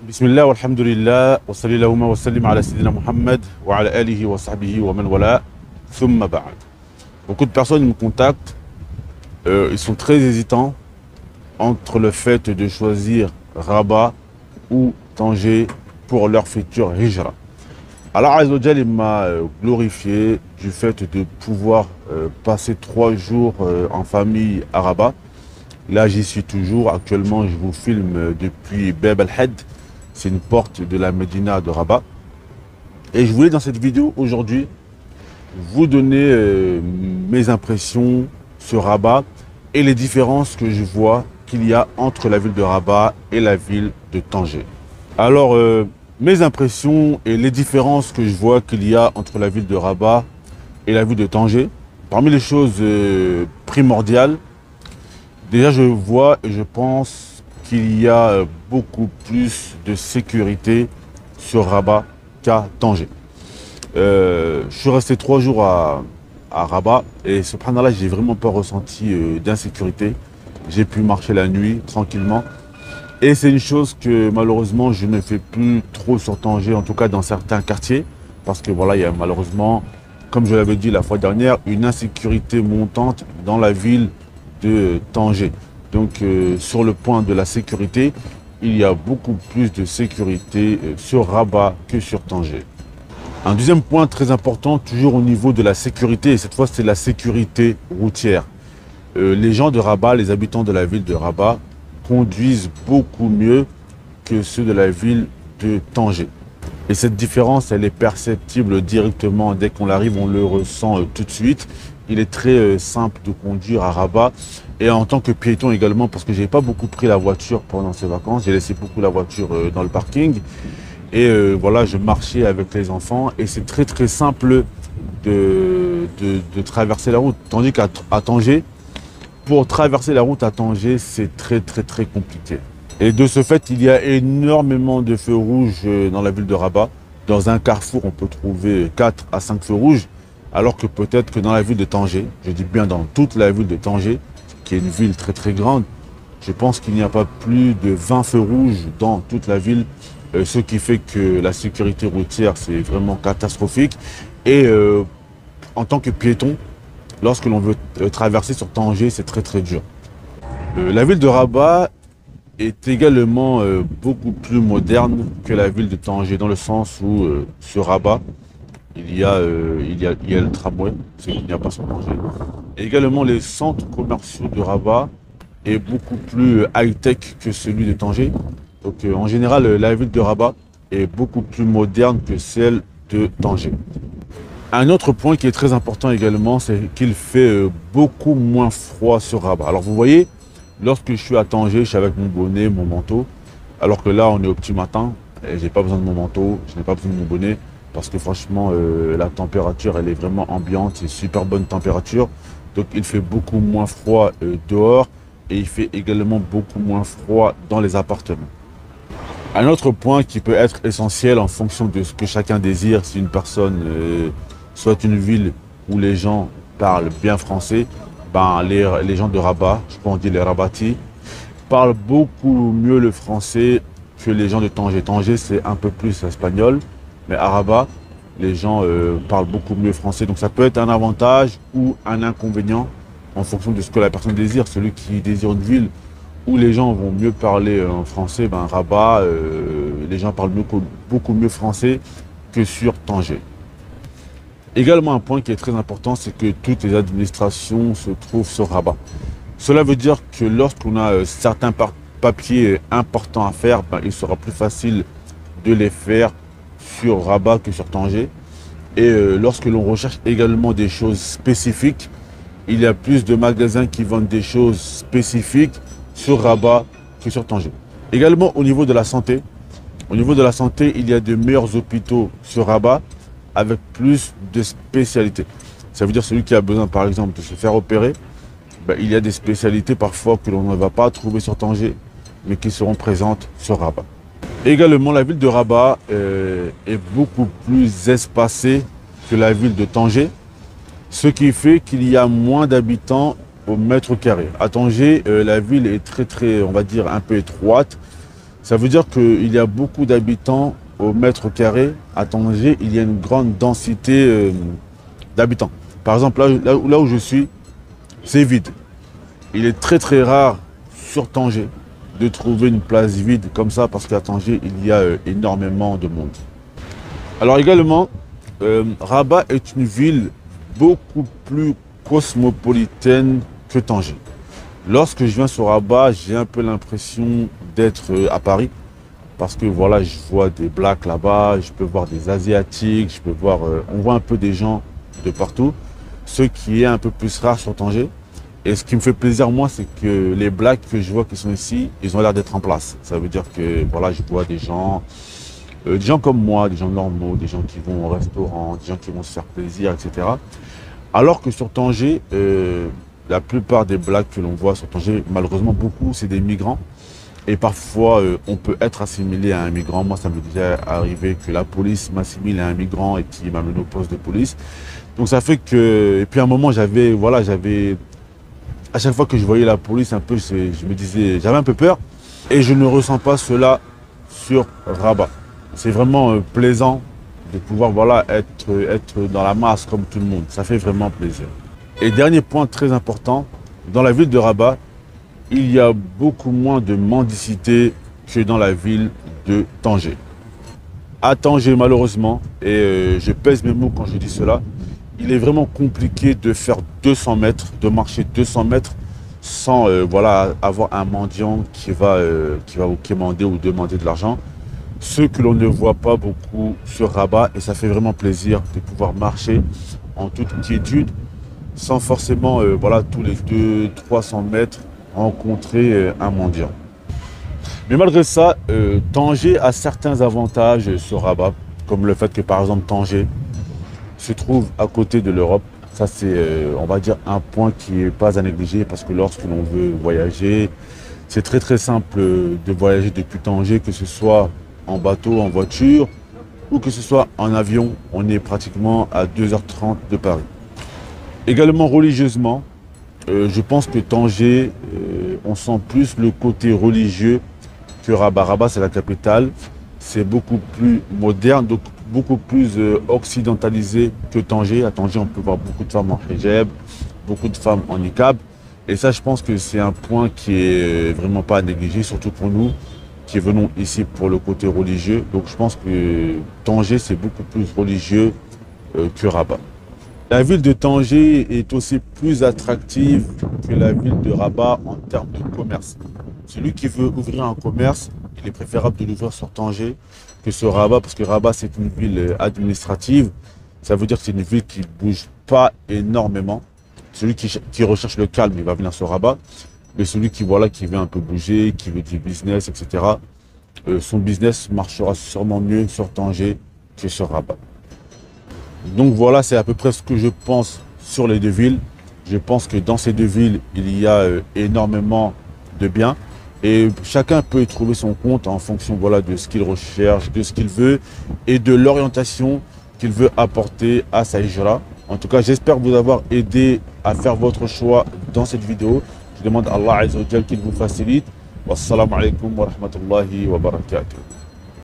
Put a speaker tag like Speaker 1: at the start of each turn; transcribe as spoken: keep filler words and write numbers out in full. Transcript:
Speaker 1: Bismillah, walhamdulillah, wa sallallahu wa sallim ala sayyidina Muhammad wa ala alihi wa sahbihi wa man wala, thumma ba'd. Beaucoup de personnes me contactent, euh, ils sont très hésitants entre le fait de choisir Rabat ou Tanger pour leur futur hijra. Allah Azza wa Jal, il m'a glorifié du fait de pouvoir euh, passer trois jours euh, en famille à Rabat. Là, j'y suis toujours. Actuellement, je vous filme depuis Bab al-Had. C'est une porte de la Médina de Rabat. Et je voulais dans cette vidéo aujourd'hui vous donner euh, mes impressions sur Rabat et les différences que je vois qu'il y a entre la ville de Rabat et la ville de Tanger. Alors, euh, mes impressions et les différences que je vois qu'il y a entre la ville de Rabat et la ville de Tanger. Parmi les choses euh, primordiales, déjà je vois et je pense qu'il y a beaucoup plus de sécurité sur Rabat qu'à Tanger. Euh, je suis resté trois jours à, à Rabat et subhanallah, j'ai vraiment pas ressenti euh, d'insécurité. J'ai pu marcher la nuit tranquillement. Et c'est une chose que malheureusement je ne fais plus trop sur Tanger, en tout cas dans certains quartiers. Parce que voilà, il y a malheureusement, comme je l'avais dit la fois dernière, une insécurité montante dans la ville de Tanger. Donc euh, sur le point de la sécurité, il y a beaucoup plus de sécurité euh, sur Rabat que sur Tanger. Un deuxième point très important, toujours au niveau de la sécurité, et cette fois c'est la sécurité routière. Euh, les gens de Rabat, les habitants de la ville de Rabat, conduisent beaucoup mieux que ceux de la ville de Tanger. Et cette différence, elle est perceptible directement. Dès qu'on arrive, on le ressent euh, tout de suite. Il est très euh, simple de conduire à Rabat. Et en tant que piéton également, parce que je n'ai pas beaucoup pris la voiture pendant ces vacances. J'ai laissé beaucoup la voiture euh, dans le parking. Et euh, voilà, je marchais avec les enfants. Et c'est très très simple de, de, de traverser la route. Tandis qu'à Tanger, pour traverser la route à Tanger, c'est très très très compliqué. Et de ce fait, il y a énormément de feux rouges dans la ville de Rabat. Dans un carrefour, on peut trouver quatre à cinq feux rouges. Alors que peut-être que dans la ville de Tanger, je dis bien dans toute la ville de Tanger, qui est une ville très très grande, je pense qu'il n'y a pas plus de vingt feux rouges dans toute la ville. Euh, ce qui fait que la sécurité routière, c'est vraiment catastrophique. Et euh, en tant que piéton, lorsque l'on veut euh, traverser sur Tanger, c'est très très dur. Euh, la ville de Rabat est également euh, beaucoup plus moderne que la ville de Tanger, dans le sens où euh, sur Rabat, il y a, euh, il y a, il y a le tramway, ce qu'il n'y a pas sur Tanger. Et également, les centres commerciaux de Rabat est beaucoup plus high-tech que celui de Tanger. Donc euh, en général, la ville de Rabat est beaucoup plus moderne que celle de Tanger. Un autre point qui est très important également, c'est qu'il fait euh, beaucoup moins froid sur Rabat. Alors vous voyez, lorsque je suis à Tanger, je suis avec mon bonnet, mon manteau, alors que là, on est au petit matin, et j'ai pas besoin de mon manteau, je n'ai pas besoin de mon bonnet, parce que franchement, euh, la température, elle est vraiment ambiante, c'est super bonne température. Donc il fait beaucoup moins froid euh, dehors, et il fait également beaucoup moins froid dans les appartements. Un autre point qui peut être essentiel en fonction de ce que chacun désire, si une personne euh, soit une ville où les gens parlent bien français, ben les, les gens de Rabat, je pense dire les Rabatis, parlent beaucoup mieux le français que les gens de Tanger. Tanger, c'est un peu plus espagnol, mais à Rabat, les gens euh, parlent beaucoup mieux français. Donc ça peut être un avantage ou un inconvénient en fonction de ce que la personne désire. Celui qui désire une ville où les gens vont mieux parler euh, en français, ben Rabat, euh, les gens parlent mieux, beaucoup mieux français que sur Tanger. Également un point qui est très important, c'est que toutes les administrations se trouvent sur Rabat. Cela veut dire que lorsqu'on a euh, certains papiers importants à faire, ben, il sera plus facile de les faire sur Rabat que sur Tanger. Et euh, lorsque l'on recherche également des choses spécifiques, il y a plus de magasins qui vendent des choses spécifiques sur Rabat que sur Tanger. Également au niveau de la santé, au niveau de la santé, il y a de meilleurs hôpitaux sur Rabat avec plus de spécialités. Ça veut dire celui qui a besoin par exemple de se faire opérer, ben, il y a des spécialités parfois que l'on ne va pas trouver sur Tanger, mais qui seront présentes sur Rabat. Également, la ville de Rabat euh, est beaucoup plus espacée que la ville de Tanger, ce qui fait qu'il y a moins d'habitants au mètre carré. À Tanger, euh, la ville est très très, on va dire, un peu étroite. Ça veut dire qu'il y a beaucoup d'habitants au mètre carré. À Tanger, il y a une grande densité euh, d'habitants. Par exemple, là, là, là où je suis, c'est vide. Il est très très rare sur Tanger de trouver une place vide comme ça parce qu'à Tanger, il y a euh, énormément de monde. Alors également, euh, Rabat est une ville beaucoup plus cosmopolitaine que Tanger. Lorsque je viens sur Rabat, j'ai un peu l'impression d'être euh, à Paris. Parce que voilà, je vois des blacks là-bas, je peux voir des asiatiques, je peux voir, euh, on voit un peu des gens de partout. Ce qui est un peu plus rare sur Tanger. Et ce qui me fait plaisir, moi, c'est que les blacks que je vois qui sont ici, ils ont l'air d'être en place. Ça veut dire que voilà, je vois des gens, euh, des gens comme moi, des gens normaux, des gens qui vont au restaurant, des gens qui vont se faire plaisir, et cetera. Alors que sur Tanger, euh, la plupart des blacks que l'on voit sur Tanger, malheureusement beaucoup, c'est des migrants. Et parfois, euh, on peut être assimilé à un migrant. Moi, ça m'est déjà arrivé que la police m'assimile à un migrant et qui m'amène au poste de police. Donc ça fait que... Et puis à un moment, j'avais... Voilà, j'avais... À chaque fois que je voyais la police, un peu, je me disais... J'avais un peu peur. Et je ne ressens pas cela sur Rabat. C'est vraiment euh, plaisant de pouvoir, voilà, être, être dans la masse comme tout le monde. Ça fait vraiment plaisir. Et dernier point très important, dans la ville de Rabat, il y a beaucoup moins de mendicité que dans la ville de Tanger. À Tanger, malheureusement, et euh, je pèse mes mots quand je dis cela, il est vraiment compliqué de faire deux cents mètres, de marcher deux cents mètres sans euh, voilà, avoir un mendiant qui va, euh, qui va vous quémander ou demander de l'argent. Ce que l'on ne voit pas beaucoup sur Rabat, et ça fait vraiment plaisir de pouvoir marcher en toute quiétude, sans forcément, euh, voilà, tous les deux à trois cents mètres, rencontrer euh, un mendiant. Mais malgré ça, euh, Tanger a certains avantages sur Rabat, comme le fait que par exemple Tanger se trouve à côté de l'Europe. Ça c'est, euh, on va dire, un point qui n'est pas à négliger parce que lorsque l'on veut voyager, c'est très très simple de voyager depuis Tanger, que ce soit en bateau, en voiture ou que ce soit en avion. On est pratiquement à deux heures trente de Paris. Également religieusement, Euh, je pense que Tanger, euh, on sent plus le côté religieux que Rabat. Rabat, c'est la capitale. C'est beaucoup plus moderne, donc beaucoup plus euh, occidentalisé que Tanger. À Tanger, on peut voir beaucoup de femmes en hijab, beaucoup de femmes en niqab. Et ça, je pense que c'est un point qui est vraiment pas à négliger, surtout pour nous qui venons ici pour le côté religieux. Donc je pense que Tanger, c'est beaucoup plus religieux euh, que Rabat. La ville de Tanger est aussi plus attractive que la ville de Rabat en termes de commerce. Celui qui veut ouvrir un commerce, il est préférable de l'ouvrir sur Tanger que sur Rabat, parce que Rabat, c'est une ville administrative. Ça veut dire que c'est une ville qui ne bouge pas énormément. Celui qui, qui recherche le calme, il va venir sur Rabat. Mais celui qui, voilà, qui veut un peu bouger, qui veut du business, et cetera, euh, son business marchera sûrement mieux sur Tanger que sur Rabat. Donc voilà, c'est à peu près ce que je pense sur les deux villes. Je pense que dans ces deux villes, il y a euh, énormément de biens. Et chacun peut y trouver son compte en fonction, voilà, de ce qu'il recherche, de ce qu'il veut et de l'orientation qu'il veut apporter à sa hijra. En tout cas, j'espère vous avoir aidé à faire votre choix dans cette vidéo. Je demande à Allah Azza wa Jal qu'il vous facilite. Wassalamu alaikum wa rahmatullahi wa barakatuh.